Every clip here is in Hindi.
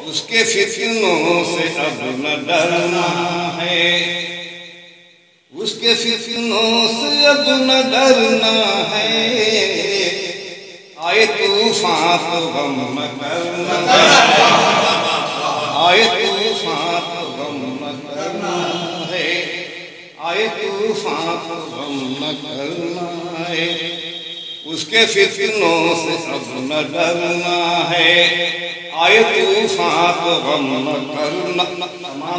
उसके फितनों से अब न डरना है, उसके फितनों से अब न डरना है। आए तूफान तो गम न करना है, आए तूफान तो गम न करना है, आए तूफान तो गम न करना है। उसके फितनों से अब न डरना है, आए तूफान तो गम न करना। तमाम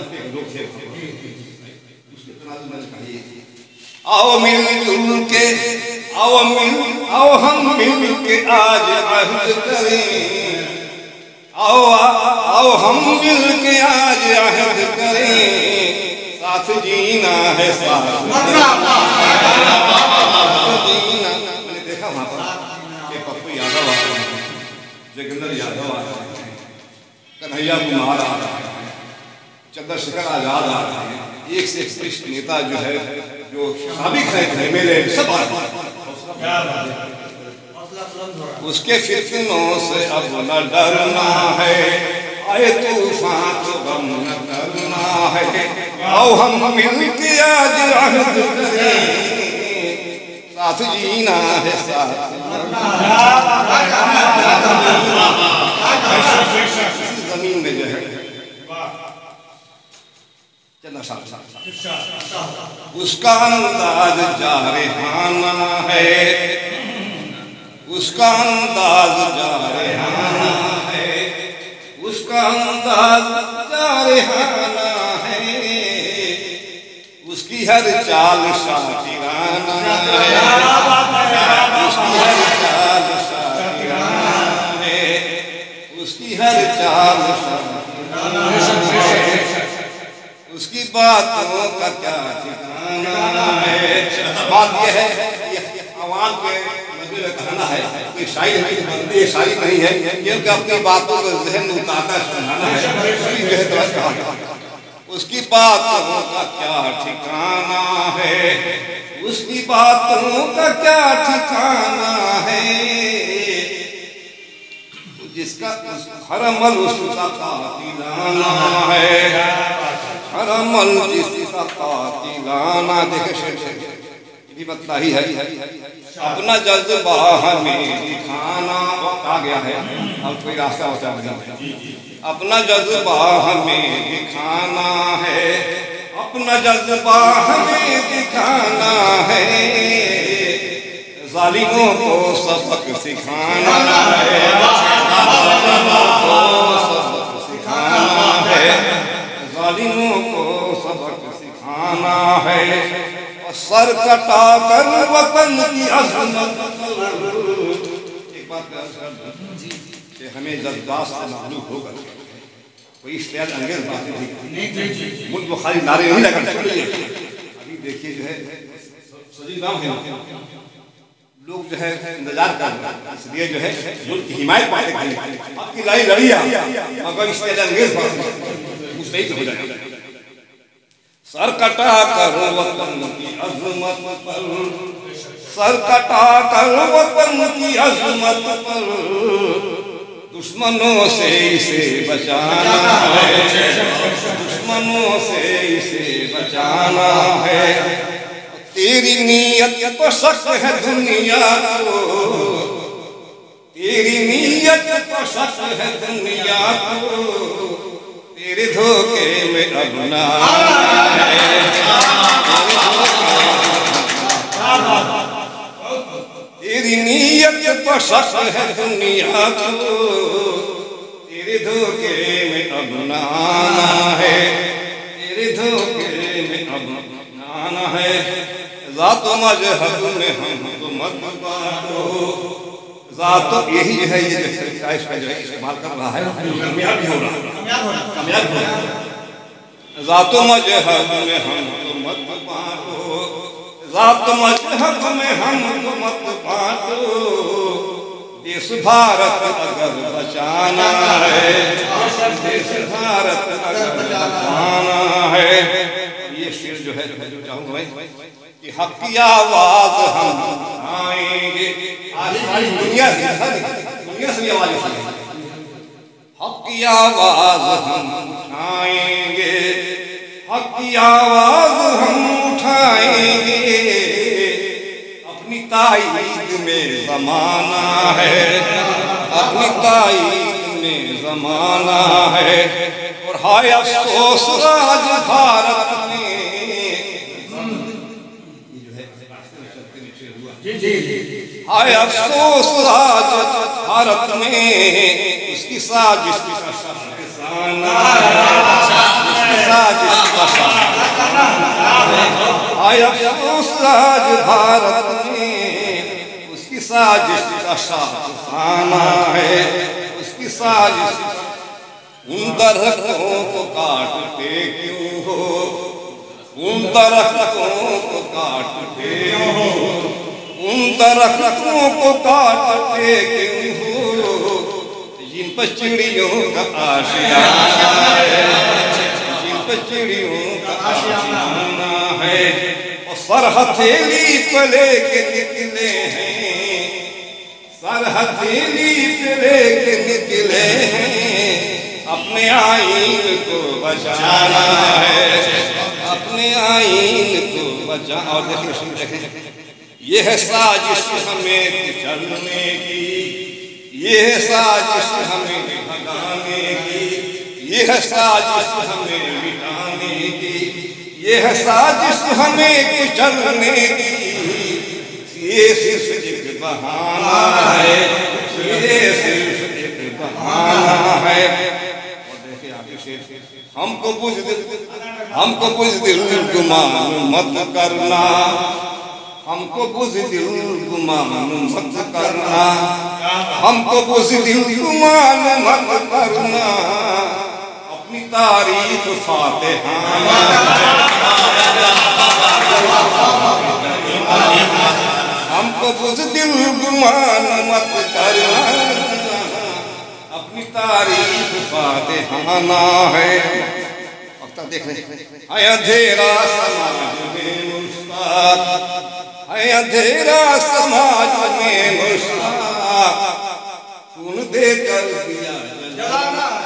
आओ मिलजुल के, आओ हम मिल के आज अहद करें, आओ हम मिल के आज अहद करें, साथ जीना है साथ जीना। मैंने देखा वहां पर पप्पू यादव आ रहे हैं, जोगिंदर यादव आ रहे हैं, कन्हैया कुमार आ रहे हैं, चंद्रशेखर आजाद आ रहे हैं, एक से एक श्रेष्ठ नेता जो है, जो साबिक है मेले सब आ रहे हैं। उसके फितनों से अब न डरना है, आए तूफान तो गम न करना है। आओ हम मिल के आज अहद करें, साथ जीना है साथ। जमीन में जो है उसका अंदाज जारहाना है, उसका अंदाज जारहाना है, उसका अंदाज जारहाना है। उसकी हर चाल शातिराना है, उसकी हर चाल शातिराना है, उसकी हर चाल शातिराना है। उसकी बातों का क्या ठिकाना है। बात यह है आवाम के कहना है, कोई शायरी नहीं बनती, ये शायरी नहीं है, ये अपनी बातों को जहन में उतारना समझाना है। उसकी बातों का क्या ठिकाना है, उसकी बातों का क्या ठिकाना है। जिसका हर अमल उसका कातिलाना है, हर अमल जिसका कातिलाना। देखे भी बतला ही है, अपना जज्बा हमें दिखाना। आ गया है, अब कोई रास्ता होता है, अपना जज्बा हमें दिखाना है, अपना जज्बा हमें दिखाना है। जालिमों को सबक सिखाना है, जालिमों को सबक सिखाना है, जालिमों को सबक सिखाना है। सर कटा कर वतन की अज़मत। एक बात कि हमें जज्बात से मालूम होगा, कोई इश्तिहाद अंगेज बातें नहीं, मुल्क बुखारी नारे नहीं लगा। अभी देखिए जो है सजीगाम है, लोग जो है इंतजार कर रहे हैं, इसलिए जो है मुल्क की हिमायत पाते हैं। आपकी लड़ाई लड़िया मगर इश्तिहाद अंगेज बात मुस्तैद हो जाएगा। सर कटा कर वतन की अज़मत पर, सर कटा कर वतन की अज़मत पर, दुश्मनों से इसे बचाना है, दुश्मनों से इसे बचाना है। तेरी नीयत पर शक है दुनिया को, तेरी नीयत पर शक है दुनिया को, तेरे धोखे में अब ना है। तेरी नीयत पर शक है दुनिया को, तेरे धोखे में अब ना आना है, तेरे धोखे में अब ना आना है। ज़ात मज़हब में हम तो मत बांटो, ज़ात यही है, ये इसका जो है इस्तेमाल कर रहा है, कामयाब भी हो रहा है, कामयाब हो रहा है। ज़ात मज़हब में हम तो मत बांटो, ज़ात मज़हब में हम तो मत बांटो। देश भारत अगर बचाना है, देश भारत अगर बचाना है। ये शेर जो है जो चाहूँगा मैं कि हक की आवाज़ हम उठाएंगे। आज सारी दुनिया से भी आवाज़ उठाएंगे। हक की आवाज हम उठाएंगे, हक की आवाज हम उठाएंगे। अपनी ताईद में ज़माना है, अपनी ताईद में ज़माना है। और हाय अफसोस आज भारत में, हाय अफसोस आज भारत में उसकी साजिश का फसाना, उसकी साजिश का फसाना। हाय अफसोस आज भारत में उसकी साजिश का फसाना है, उसकी साजिश। उन दरख्तों को काटते क्यों हो, उन दरख्तों को काटते हो, उन दरख्तों को काटते क्यों हो, जिन पर चिड़ियों का आशियाना है, जिन पर चिड़ियों का आशियाना है। और सर हथेली पे लेके निकले हैं, सर हथेली पे लेके निकले हैं। अपने आईन को बचाना है, अपने आईन को बचा। और देखें, ये है साजिश हमें कुचलने की, ये है साजिश हमें भगाने की, ये है साजिश हमें मिटाने की, ये है साजिश हमें कुचलने की। ये सिर्फ एक बहाना है, ये सिर्फ एक बहाना है। हमको बुज़दिल गुमान मत करना, हमको बुज़दिल गुमान मत करना, हमको बुज़दिल गुमान मत करना। अपनी तारीफ फातिहाना, हमको बुज़दिल गुमान मत करना, अपनी तारीफ फातिहाना है। वक्ता देख रहे हैं, अंधेरा समाज में मुश्ताक, है अंधेरा समाज में मुश्ताक, खून देकर दिया जलाना